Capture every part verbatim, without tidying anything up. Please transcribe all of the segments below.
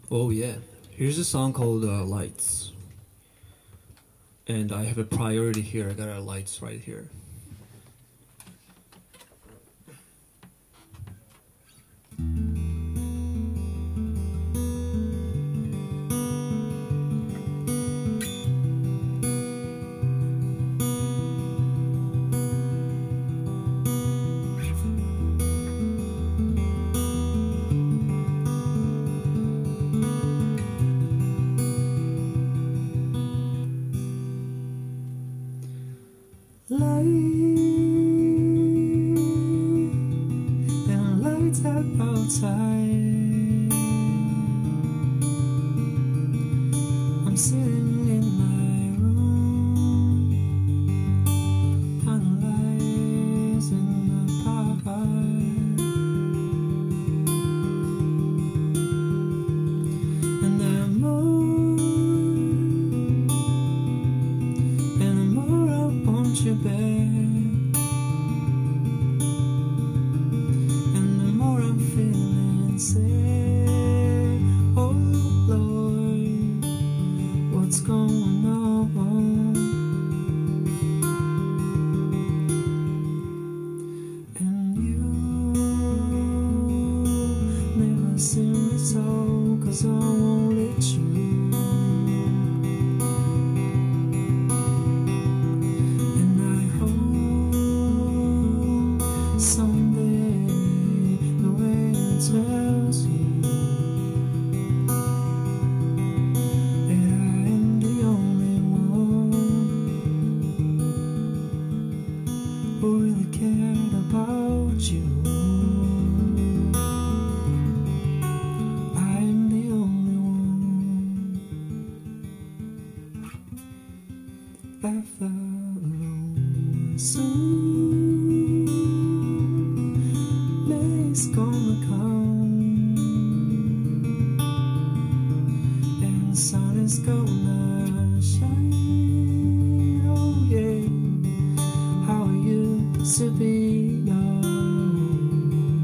Oh yeah, here's a song called uh, Lights. And I have a priority here. I got our lights right here. Light and lights up outside. I'm sitting in my room, analyzing the part, and the more and the more I want you back, and the more I'm feeling sad. Oh Lord, what's going on? And you never seem to talk, 'cause I won't let you. Someday the way it tells you that I am the only one who really cared about you. I am the only one left alone. Soon May's gonna come, and the sun is gonna shine. Oh yeah, how are you to be young?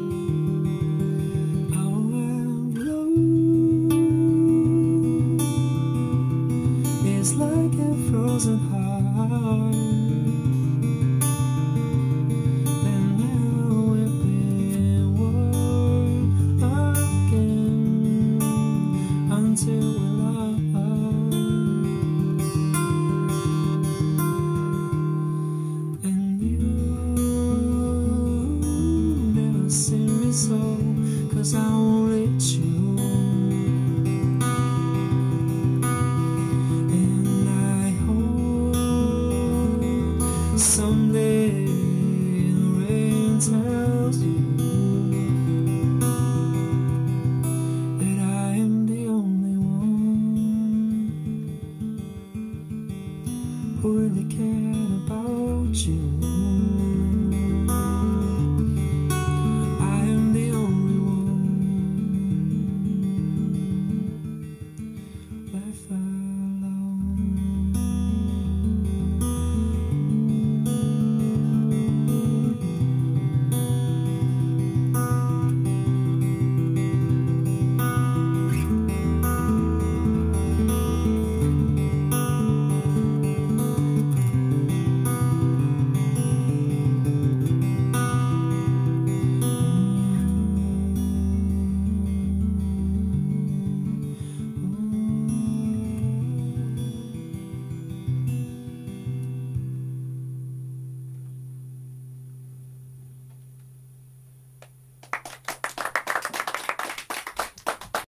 Oh, and blue is like a frozen heart. Until we're loved, and you never see me so, 'cause I won't let you. And I hope someday the rain tells you that I am the only one who really cares.